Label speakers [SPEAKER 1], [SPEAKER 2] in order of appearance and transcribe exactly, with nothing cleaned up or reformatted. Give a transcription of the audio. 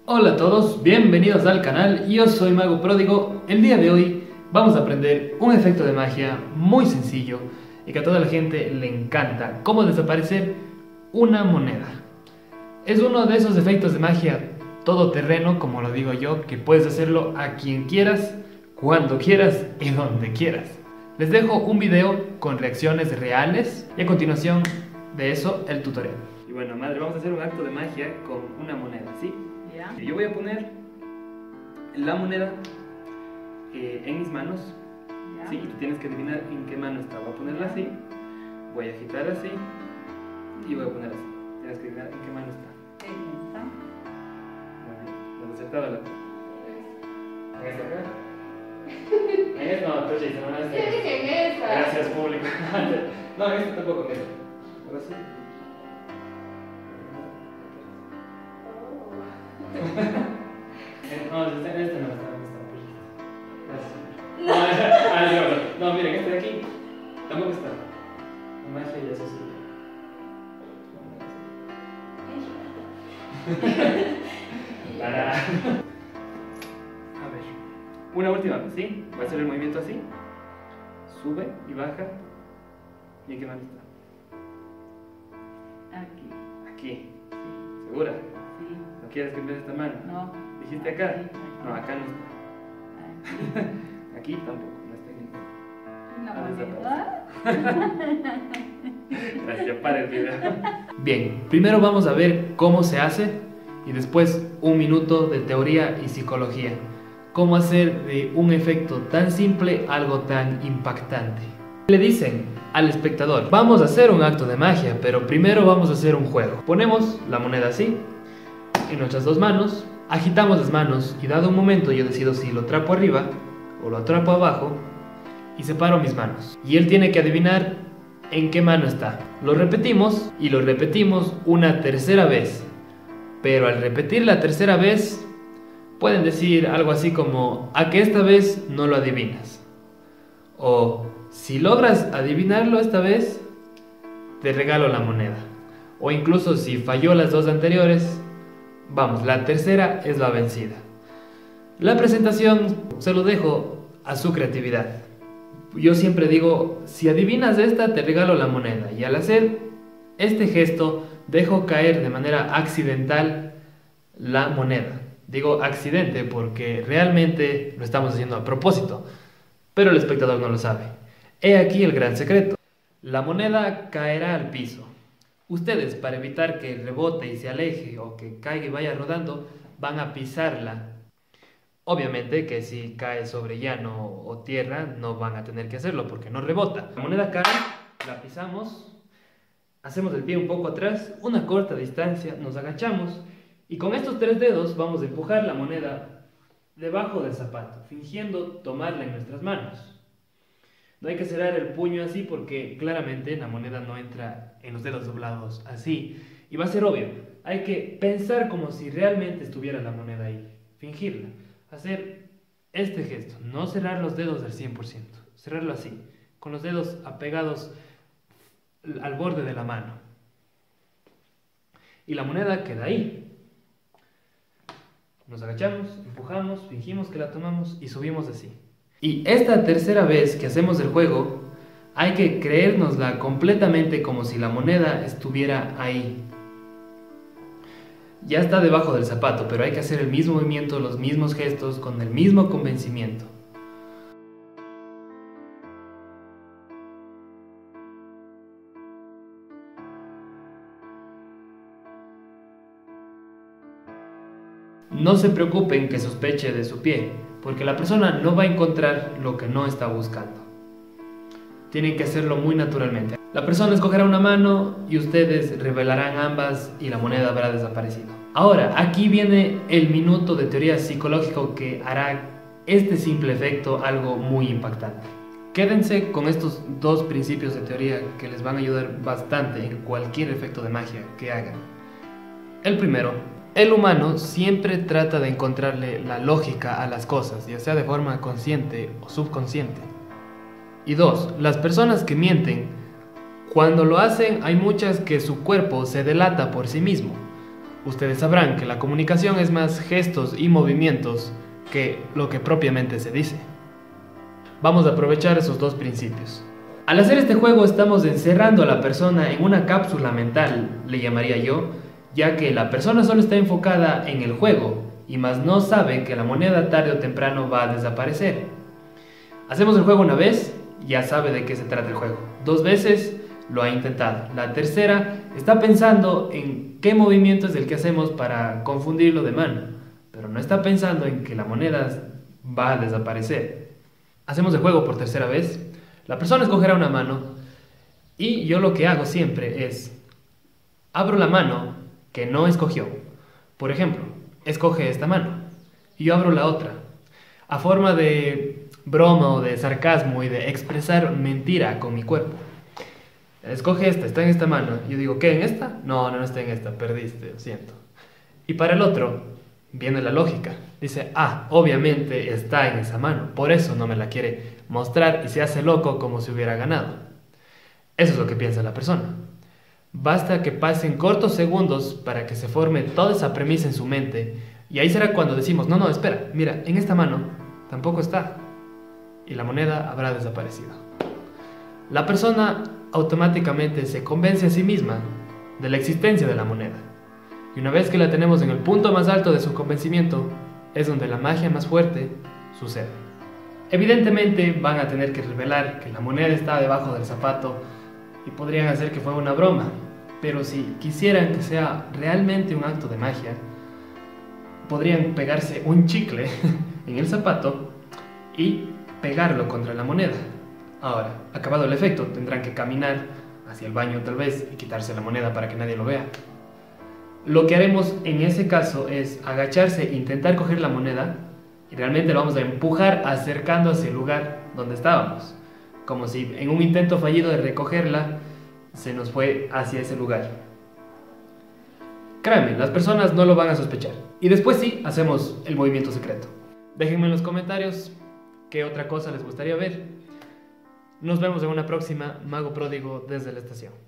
[SPEAKER 1] Hola a todos, bienvenidos al canal, yo soy Mago Pródigo. El día de hoy vamos a aprender un efecto de magia muy sencillo y que a toda la gente le encanta: cómo desaparecer una moneda. Es uno de esos efectos de magia todoterreno, como lo digo yo, que puedes hacerlo a quien quieras, cuando quieras y donde quieras. Les dejo un video con reacciones reales y a continuación de eso el tutorial. Y bueno, madre, vamos a hacer un acto de magia con una moneda, ¿sí?
[SPEAKER 2] Ya.
[SPEAKER 1] Yo voy a poner la moneda eh, en mis manos,
[SPEAKER 2] Ya.
[SPEAKER 1] ¿sí? Y tú tienes que adivinar en qué mano está. Voy a ponerla así, voy a agitar así y voy a poner así. Tienes que adivinar en qué mano está.
[SPEAKER 2] En esta.
[SPEAKER 1] Bueno, ¿lo has acertado la? ¿En esta acá? En esta no, pero sí, no, en esta.
[SPEAKER 2] ¿Qué dije en esta?
[SPEAKER 1] Gracias, público. No, en esta tampoco, mira. Ahora sí. No, en este, en este no está, no está. Gracias. No, ah, sí, no, no, miren, este de aquí tampoco está. La magia ya se sube. Para. A ver, una última vez, ¿sí? Voy a hacer el movimiento así. Sube y baja. ¿Y en qué mano está?
[SPEAKER 2] Aquí.
[SPEAKER 1] Aquí.
[SPEAKER 2] Sí.
[SPEAKER 1] ¿Segura?
[SPEAKER 2] Sí.
[SPEAKER 1] ¿No quieres que empiece esta mano?
[SPEAKER 2] No.
[SPEAKER 1] ¿Dijiste acá?
[SPEAKER 2] Aquí, aquí.
[SPEAKER 1] No, acá no está.
[SPEAKER 2] Aquí.
[SPEAKER 1] Aquí tampoco, no está aquí.
[SPEAKER 2] Una
[SPEAKER 1] Ah,
[SPEAKER 2] moneda.
[SPEAKER 1] Gracias, para el video. Bien, primero vamos a ver cómo se hace y después un minuto de teoría y psicología. Cómo hacer de un efecto tan simple algo tan impactante. Le dicen al espectador: vamos a hacer un acto de magia, pero primero vamos a hacer un juego. Ponemos la moneda así, en nuestras dos manos, agitamos las manos y dado un momento yo decido si lo atrapo arriba o lo atrapo abajo y separo mis manos. Y él tiene que adivinar en qué mano está. Lo repetimos y lo repetimos una tercera vez. Pero al repetir la tercera vez, pueden decir algo así como: a que esta vez no lo adivinas. O si logras adivinarlo esta vez, te regalo la moneda. O incluso si falló las dos anteriores, vamos, la tercera es la vencida. La presentación se lo dejo a su creatividad. Yo siempre digo: si adivinas esta, te regalo la moneda. Y al hacer este gesto, dejo caer de manera accidental la moneda. Digo accidente porque realmente lo estamos haciendo a propósito, pero el espectador no lo sabe. He aquí el gran secreto. La moneda caerá al piso. Ustedes, para evitar que rebote y se aleje o que caiga y vaya rodando, van a pisarla. Obviamente que si cae sobre llano o tierra no van a tener que hacerlo porque no rebota. La moneda cae, la pisamos, hacemos el pie un poco atrás, una corta distancia, nos agachamos y con estos tres dedos vamos a empujar la moneda debajo del zapato, fingiendo tomarla en nuestras manos. No hay que cerrar el puño así porque claramente la moneda no entra en los dedos doblados así y va a ser obvio. Hay que pensar como si realmente estuviera la moneda ahí, fingirla. Hacer este gesto, no cerrar los dedos al cien por ciento, cerrarlo así, con los dedos apegados al borde de la mano. Y la moneda queda ahí. Nos agachamos, empujamos, fingimos que la tomamos y subimos así. Y esta tercera vez que hacemos el juego, hay que creérnosla completamente como si la moneda estuviera ahí. Ya está debajo del zapato, pero hay que hacer el mismo movimiento, los mismos gestos, con el mismo convencimiento. No se preocupen que sospeche de su pie, porque la persona no va a encontrar lo que no está buscando. Tienen que hacerlo muy naturalmente. La persona escogerá una mano y ustedes revelarán ambas y la moneda habrá desaparecido. Ahora, aquí viene el minuto de teoría psicológica que hará este simple efecto algo muy impactante. Quédense con estos dos principios de teoría que les van a ayudar bastante en cualquier efecto de magia que hagan. El primero: el humano siempre trata de encontrarle la lógica a las cosas, ya sea de forma consciente o subconsciente. Y dos, las personas que mienten, cuando lo hacen hay muchas que su cuerpo se delata por sí mismo. Ustedes sabrán que la comunicación es más gestos y movimientos que lo que propiamente se dice. Vamos a aprovechar esos dos principios. Al hacer este juego estamos encerrando a la persona en una cápsula mental, le llamaría yo, ya que la persona solo está enfocada en el juego y más no sabe que la moneda tarde o temprano va a desaparecer. Hacemos el juego una vez, ya sabe de qué se trata el juego. Dos veces lo ha intentado. La tercera está pensando en qué movimiento es el que hacemos para confundirlo de mano, pero no está pensando en que la moneda va a desaparecer. Hacemos el juego por tercera vez. La persona escogerá una mano y yo lo que hago siempre es abro la mano que no escogió. Por ejemplo, escoge esta mano y yo abro la otra. A forma de broma o de sarcasmo y de expresar mentira con mi cuerpo. Escoge esta, está en esta mano. Yo digo, ¿qué? ¿En esta? No, no, no está en esta, perdiste, lo siento. Y para el otro viene la lógica. Dice, ah, obviamente está en esa mano, por eso no me la quiere mostrar y se hace loco como si hubiera ganado. Eso es lo que piensa la persona. Basta que pasen cortos segundos para que se forme toda esa premisa en su mente y ahí será cuando decimos, no, no, espera, mira, en esta mano tampoco está y la moneda habrá desaparecido. La persona automáticamente se convence a sí misma de la existencia de la moneda y una vez que la tenemos en el punto más alto de su convencimiento es donde la magia más fuerte sucede. Evidentemente van a tener que revelar que la moneda está debajo del zapato y podrían hacer que fue una broma, pero si quisieran que sea realmente un acto de magia, podrían pegarse un chicle en el zapato y pegarlo contra la moneda. Ahora, acabado el efecto, tendrán que caminar hacia el baño tal vez y quitarse la moneda para que nadie lo vea. Lo que haremos en ese caso es agacharse e intentar coger la moneda y realmente lo vamos a empujar acercando hacia el lugar donde estábamos, como si en un intento fallido de recogerla se nos fue hacia ese lugar. Créanme, las personas no lo van a sospechar. Y después sí, hacemos el movimiento secreto. Déjenme en los comentarios qué otra cosa les gustaría ver. Nos vemos en una próxima Mago Pródigo desde la estación.